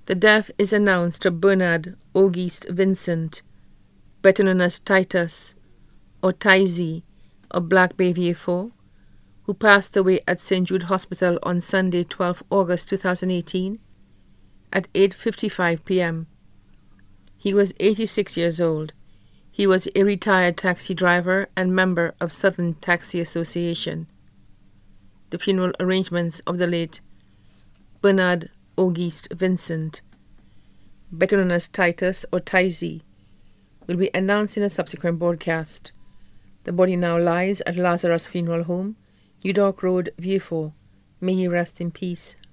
The death is announced to Bernard Auguste Vincent, better known as Titus or Tizy of Black Bay, Vieux, who passed away at St. Jude Hospital on Sunday, 12 August 2018 at 8:55 p.m. He was 86 years old. He was a retired taxi driver and member of Southern Taxi Association. The funeral arrangements of the late Bernard Auguste Vincent, better known as Titus or Tizy, will be announced in a subsequent broadcast. The body now lies at Lazarus Funeral Home, New Dock Road, Vieux. May he rest in peace.